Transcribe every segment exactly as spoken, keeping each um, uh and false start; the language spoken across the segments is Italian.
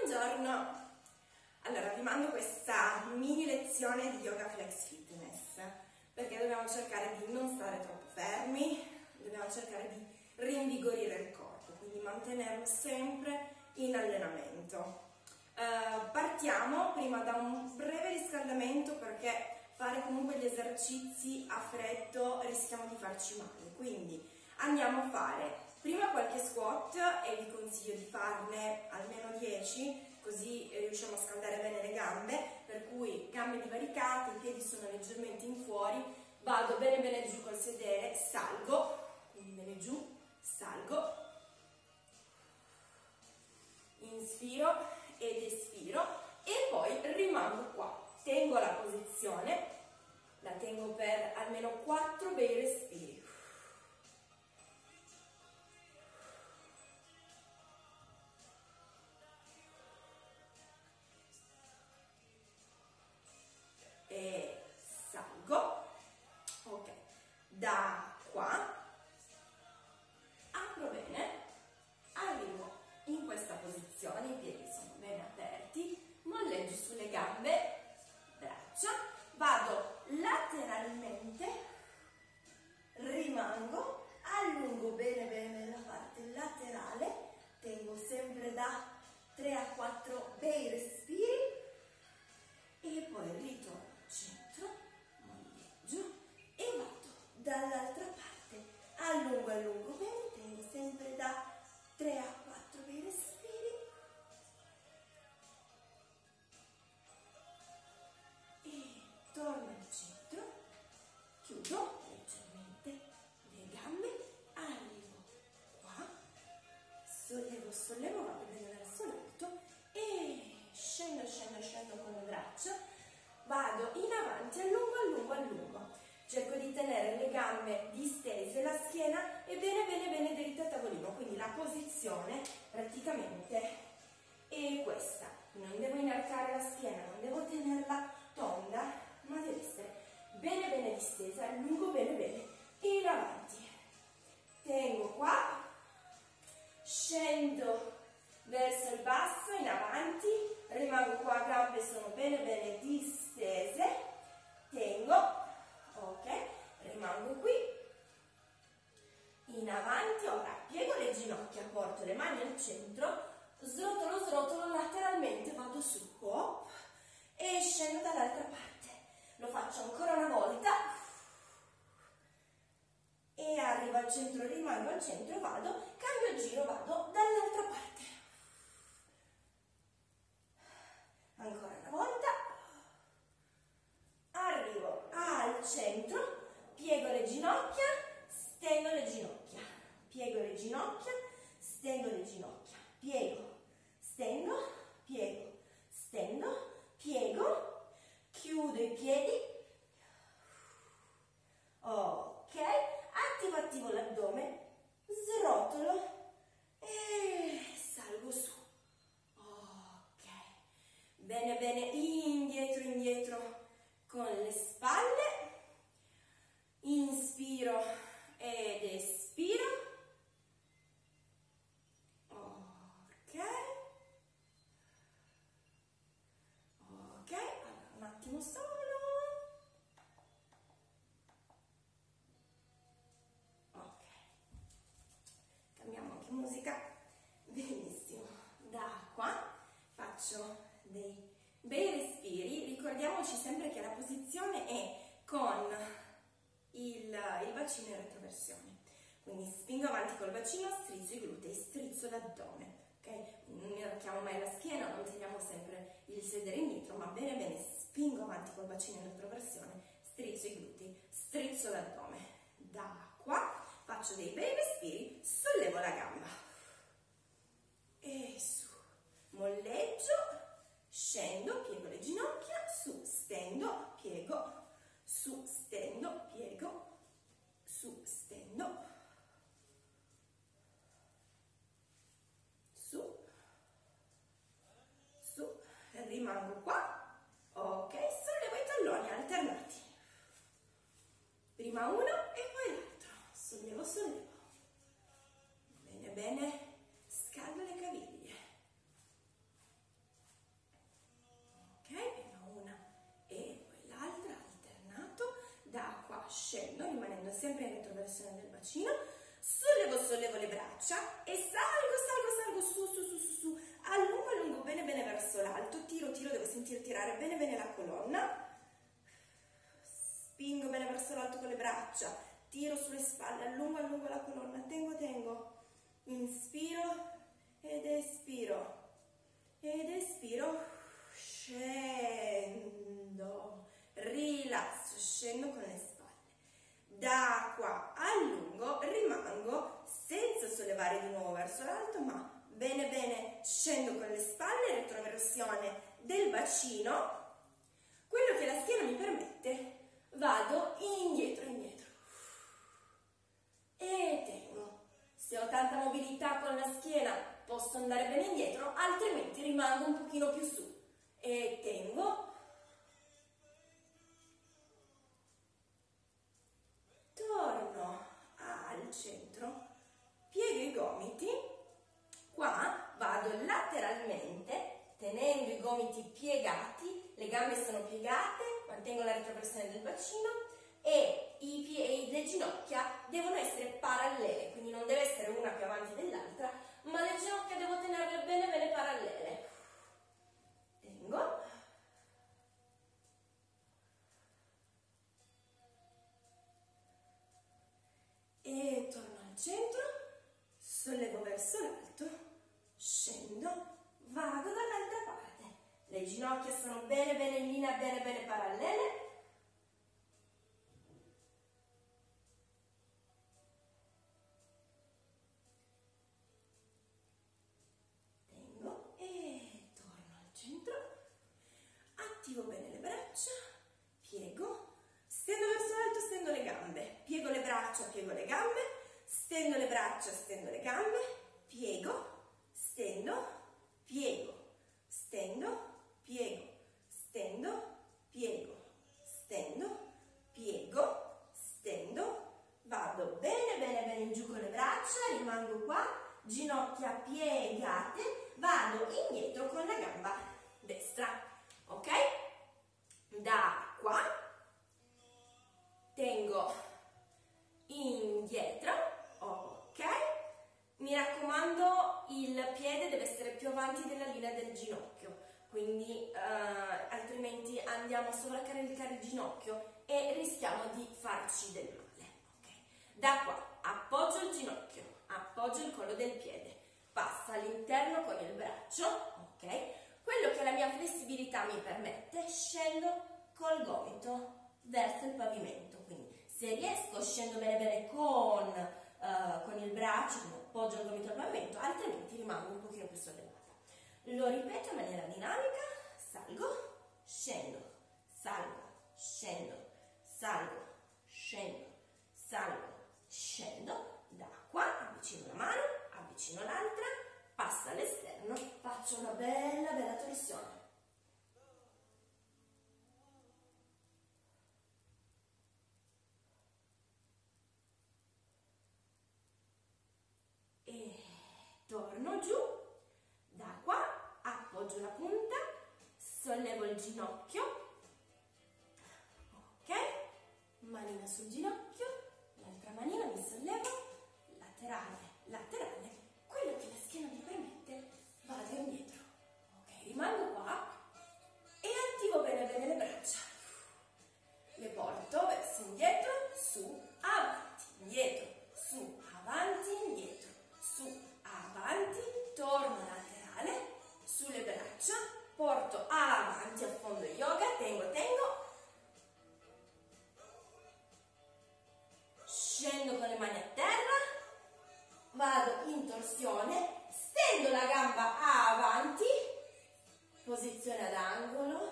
Buongiorno! Allora vi mando questa mini lezione di Yoga Flex Fitness perché dobbiamo cercare di non stare troppo fermi, dobbiamo cercare di rinvigorire il corpo, quindi mantenerlo sempre in allenamento. Uh, partiamo prima da un breve riscaldamento perché fare comunque gli esercizi a freddo rischiamo di farci male, quindi andiamo a fare prima qualche squat e vi consiglio di farne almeno dieci, così riusciamo a scaldare bene le gambe, per cui gambe divaricate, i piedi sono leggermente in fuori, vado bene bene giù col sedere, salgo, quindi bene giù, salgo, inspiro ed espiro e poi rimango qua, tengo la posizione, la tengo per almeno quattro bei respiri. E salgo, ok, da qua apro bene, arrivo in questa posizione, i piedi sono bene aperti, molleggio sulle gambe, braccia, vado lateralmente, rimango, allungo bene bene la parte laterale, tengo sempre da tre a quattro bei respiri e poi ritorno al centro, molleggio e vado dall'altra parte, allungo, allungo bene, tengo sempre da tre a quattro bei respiri e torno al centro, chiudo leggermente le gambe, arrivo qua, sollevo, sollevo, vado bene verso l'alto e scendo, scendo, scendo con le braccia, vado in avanti, allungo, allungo, allungo. Cerco di tenere le gambe distese, la schiena è bene, bene, bene dritta a tavolino, quindi la posizione praticamente è questa. Non devo inarcare la schiena, non devo tenerla tonda, ma deve essere bene, bene distesa, allungo bene, bene, in avanti. Tengo qua, scendo verso il basso, in avanti, rimango qua, gambe sono bene bene distese, tengo, ok, rimango qui, in avanti, ora piego le ginocchia, porto le mani al centro, srotolo, srotolo, lateralmente vado su, oh, e scendo dall'altra parte, lo faccio ancora una volta, e arrivo al centro, rimango al centro, vado, cambio giro, vado dall'altra parte. Ancora una volta, arrivo al centro, piego le ginocchia, stendo le ginocchia, piego le ginocchia, stendo le ginocchia, piego, stendo, piego, stendo, piego, chiudo i piedi, ok, attivo attivo l'addome, srotolo e salgo su. Bene, bene, indietro, indietro con le spalle, inspiro ed espiro, ok, ok, allora un attimo solo, ok, cambiamo anche musica, benissimo, da qua faccio dei bei respiri, ricordiamoci sempre che la posizione è con il, il bacino in retroversione, quindi spingo avanti col bacino, strizzo i glutei, strizzo l'addome, ok? Non inarchiamo mai la schiena, non teniamo sempre il sedere indietro, ma bene bene, spingo avanti col bacino in retroversione, strizzo i glutei, strizzo l'addome, da qua faccio dei bei respiri, sollevo la gamba e su, molleggio, scendo, piego le ginocchia, su, stendo, piego, su, stendo, piego, su, stendo, su, su, rimango qua, ok, sollevo i talloni alternati, prima uno e poi l'altro, sollevo, sollevo, bene, bene, scaldo le caviglie, bacino, sollevo, sollevo le braccia e salgo, salgo, salgo, su, su, su, su, su, allungo, allungo bene, bene verso l'alto, tiro, tiro, devo sentire tirare bene, bene la colonna, spingo bene verso l'alto con le braccia, tiro sulle spalle, allungo, allungo la colonna, tengo, tengo, inspiro ed espiro, ed espiro, scendo, rilasso, scendo con le spalle. Da qua allungo, rimango senza sollevare di nuovo verso l'alto, ma bene bene scendo con le spalle, retroversione del bacino. Quello che la schiena mi permette, vado indietro, indietro e tengo. Se ho tanta mobilità con la schiena posso andare bene indietro, altrimenti rimango un pochino più su e tengo. Torno al centro, piego i gomiti, qua vado lateralmente tenendo i gomiti piegati, le gambe sono piegate, mantengo la retroversione del bacino e i piedi, le ginocchia devono essere parallele, quindi non deve essere una più avanti dell'altra, ma le ginocchia devo tenerle bene bene parallele. Tengo. E torno al centro, sollevo verso l'alto, scendo, vado dall'altra parte. Le ginocchia sono bene bene in linea, bene bene parallele. Tengo e torno al centro, attivo bene le braccia, piego. Stendo verso l'alto, stendo le gambe, piego le braccia, piego le gambe, stendo le braccia, stendo le gambe, piego, stendo, piego, stendo, piego, stendo, piego, stendo, piego, stendo, vado bene bene bene in giù con le braccia, rimango qua, ginocchia piegate, vado indietro con la gamba destra, ok? Da qua tengo indietro, ok? Mi raccomando, il piede deve essere più avanti della linea del ginocchio, quindi eh, altrimenti andiamo a sovraccaricare il ginocchio e rischiamo di farci del male, ok? Da qua appoggio il ginocchio, appoggio il collo del piede, passa all'interno con il braccio, ok? Quello che la mia flessibilità mi permette, scendo col gomito verso il pavimento, quindi se riesco scendo bene bene con, uh, con il braccio, quindi appoggio il gomito al pavimento, altrimenti rimango un pochino più sollevata. Lo ripeto in maniera dinamica, salgo, scendo, salgo, scendo, salgo, scendo, salgo, scendo, da qua avvicino una mano, avvicino l'altra, passa all'esterno, faccio una bella bella torsione. Torno giù, da qua appoggio la punta, sollevo il ginocchio, ok? Manina sul ginocchio, l'altra manina mi sollevo, laterale, laterale, quello che la schiena mi permette, vado indietro, ok? Rimango qua e attivo bene bene le braccia, le porto verso indietro, su, avanti, indietro, su, avanti, indietro, su, avanti, torno laterale, sulle braccia, porto avanti a fondo yoga, tengo, tengo, scendo con le mani a terra, vado in torsione, stendo la gamba avanti, posizione ad angolo,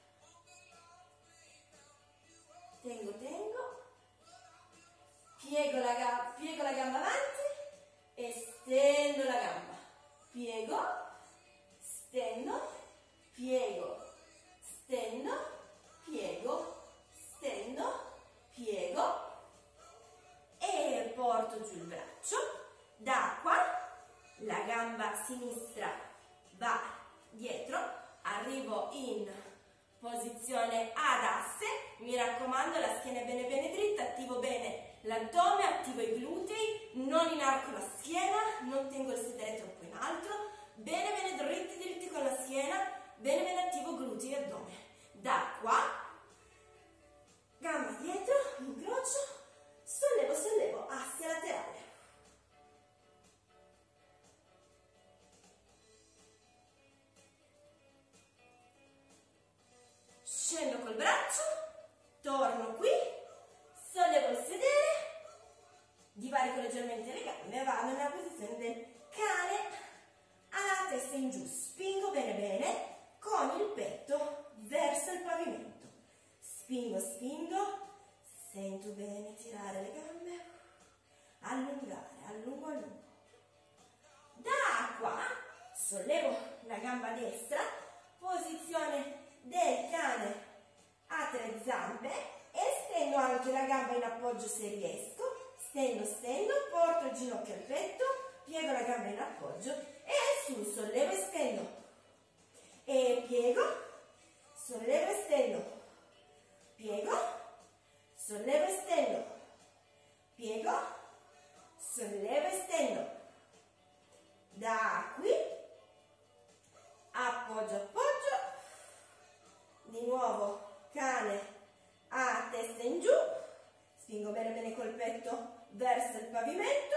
tengo, tengo, piego la, piego la gamba avanti, e stendo la gamba, piego, stendo, piego, stendo, piego, stendo, piego e porto giù il braccio. Da qua la gamba sinistra va dietro, arrivo in posizione ad asse, mi raccomando la schiena è bene bene dritta, attivo bene l'addome, attivo i glutei. non inarco la schiena, non tengo il sedere troppo in alto, bene bene dritti dritti con la schiena, bene bene attivo glutei e addome. Da qua, gamba dietro, incrocio, sollevo, sollevo, asse laterale. Scendo col braccio, torno qui, sollevo il sedere, divarico leggermente le gambe, vado nella posizione del cane alla testa in giù, spingo bene bene con il petto verso il pavimento, spingo, spingo, sento bene tirare le gambe, allungare, allungo, allungo. Da qua sollevo la gamba destra, posizione del cane a tre zampe, estendo anche la gamba in appoggio se riesco, stendo, stendo, porto il ginocchio al petto, piego la gamba in appoggio e su, sollevo e stendo, e piego, sollevo e stendo, piego, sollevo e stendo, piego, sollevo e stendo. Da qui, appoggio, appoggio, di nuovo cane a testa in giù, spingo bene bene col petto verso il pavimento.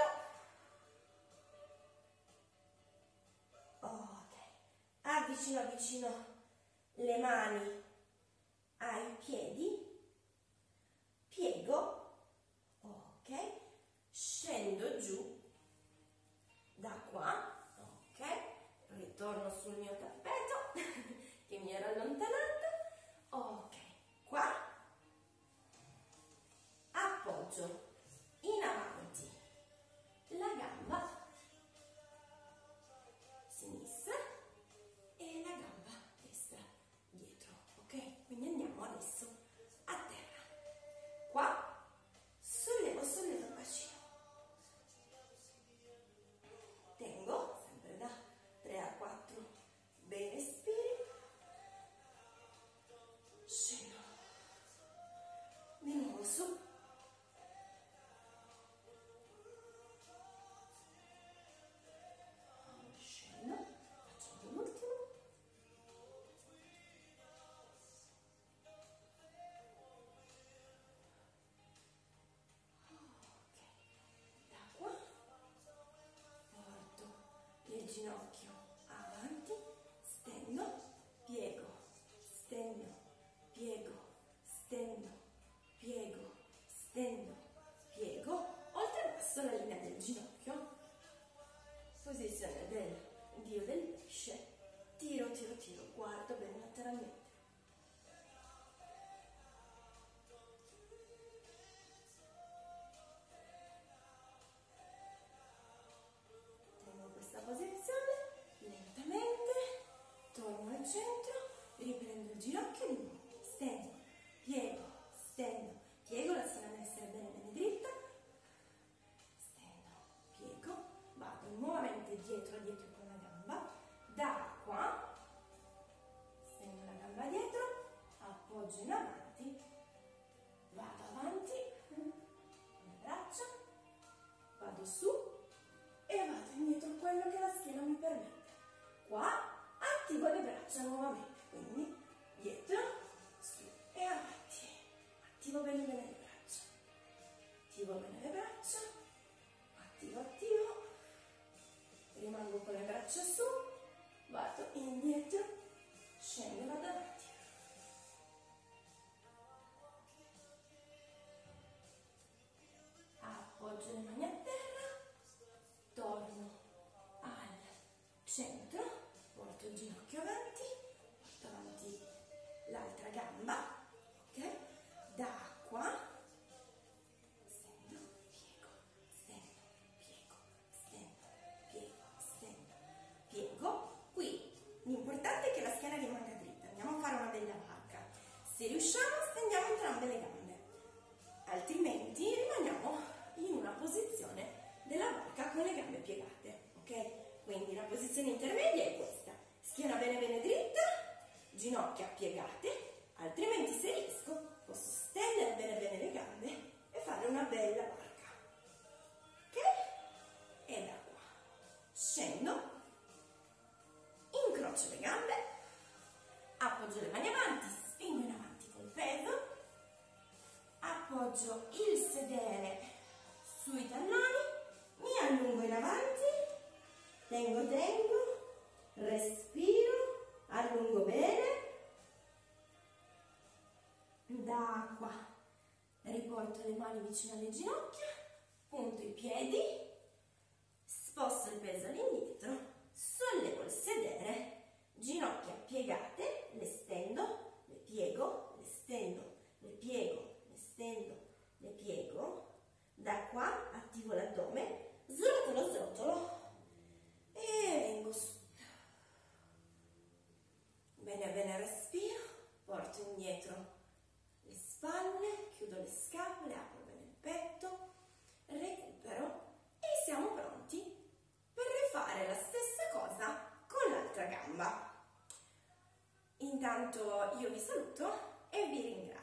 Ok, avvicino, avvicino le mani ai piedi, piego, ok, scendo giù da qua, ok, ritorno sul mio tappeto che mi era allontanato, ok, qua, appoggio in avanti la gamba sinistra e la gamba destra dietro, ok? Quindi andiamo adesso a terra. Qua sollevo, sollevo il bacino. Tengo sempre da tre a quattro bei respiri. Scendo. Di nuovo su. Ginocchio avanti, stendo, piego, stendo, piego, stendo, piego, stendo, piego, oltrepasso la linea del ginocchio, posizione del dio del pesce, tiro, tiro, tiro, guardo bene lateralmente. Centro, riprendo il ginocchio di nuovo, stendo, piego, stendo, piego, la schiena deve essere bene bene dritta, stendo, piego, vado nuovamente dietro, dietro con la gamba, da qua, stendo la gamba dietro, appoggio in avanti, vado avanti, le braccia, vado su e vado indietro quello che la schiena mi permette, qua, attivo le braccia nuovamente, quindi dietro, su e avanti, attivo bene bene le braccia, attivo bene le braccia, attivo, attivo, rimango con le braccia su, vado indietro, scendo e vado avanti. Appoggio le mani a terra, torno al centro, porto il ginocchio avanti, porto avanti l'altra gamba, ok? Da qua, stendo, piego, stendo, piego, stendo, piego, stendo, piego. Qui l'importante è che la schiena rimanga dritta, andiamo a fare una bella barca. Se riusciamo stendiamo entrambe le gambe, altrimenti rimaniamo in una posizione della barca con le gambe piegate, ok? Quindi la posizione intermedia è questa, schiena bene bene dritta, ginocchia piegate, altrimenti se riesco posso stendere bene bene le gambe e fare una bella barca, ok? appoggio il sedere sui talloni, mi allungo in avanti, tengo, tengo, respiro, allungo bene, da qua riporto le mani vicino alle ginocchia, punto i piedi, sposto il peso all'indietro, sollevo il sedere, ginocchia piegate, le stendo, le piego, le stendo, le piego, le stendo, le piego, da qua attivo l'addome, srotolo, srotolo e vengo su. Bene, bene, respiro, porto indietro le spalle, chiudo le scapole, apro bene il petto, recupero e siamo pronti per rifare la stessa cosa con l'altra gamba. Intanto io vi saluto e vi ringrazio.